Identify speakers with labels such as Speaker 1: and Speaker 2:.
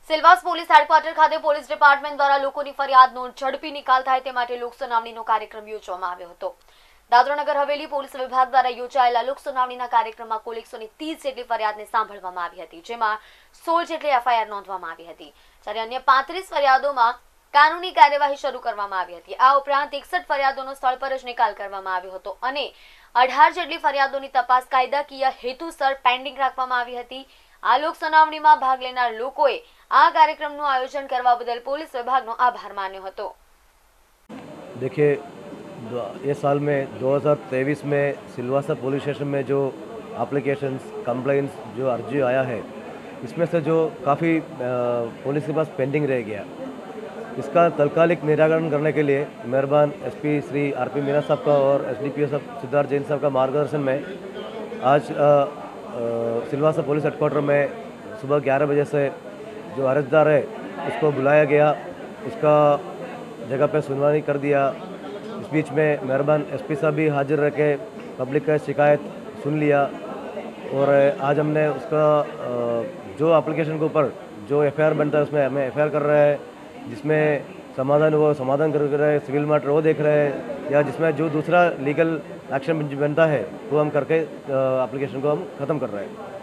Speaker 1: Silvassa police headquarter ખાતે police department દ્વારા લોકોની ફરિયાદનો ઝડપી નિકાલ થાય તે માટે લોકસુનાવણીનો કાર્યક્રમ યોજવામાં આવ્યો હતો। દાદરા નગર હવેલી પોલીસ વિભાગ દ્વારા યોજાયેલા લોકસુનાવણીના કાર્યક્રમમાં કુલ 130 જેટલી ફરિયાદને સાંભળવામાં આવી હતી, જેમાં 16 જેટલી એફઆઈઆર નોંધવામાં આવી હતી, જ્યારે અન્ય 35 ફરિયાદોમાં કાનૂની કાર્યવાહી શરૂ કરવામાં આવી હતી। આ ઉપરાંત 61 ફરિયાદોનો સ્થળ પર જ નિકાલ કરવામાં આવ્યો હતો અને 18 જેટલી ફરિયાદોની તપાસ કાયદાકીય હેતુસર પેન્ડિંગ રાખવામાં આવી હતી। આ લોક સુનાવણીમાં ભાગ લેનાર લોકોએ આ કાર્યક્રમનું આયોજન કરવા બદલ પોલીસ વિભાગનો આભાર માન્યો હતો।
Speaker 2: देखिए, ये साल में 2023 में सिलवासा पुलिस स्टेशन में जो एप्लीकेशंस कंप्लेंट्स जो अर्जी आया है, इसमें से जो काफ़ी पुलिस के पास पेंडिंग रह गया, इसका तत्कालिक निराकरण करने के लिए मेहरबान एसपी श्री आरपी मीना साहब का और एसडीपीओ साहब सिद्धार्थ जैन साहब का मार्गदर्शन में आज सिलवासा पुलिस हेडक्वार्टर में सुबह 11 बजे से जो अर्जदार है उसको बुलाया गया, उसका जगह पे सुनवाई कर दिया। इस बीच में मेहरबान एसपी साहब भी हाजिर रह के पब्लिक का शिकायत सुन लिया और आज हमने उसका जो एप्लीकेशन के ऊपर जो एफआईआर बनता है उसमें हमें एफआईआर कर रहा है, जिसमें समाधान वो समाधान कर रहे हैं, सिविल मैटर वो देख रहे हैं, या जिसमें जो दूसरा लीगल एक्शन बनता है वो हम करके एप्लीकेशन को हम ख़त्म कर रहे हैं।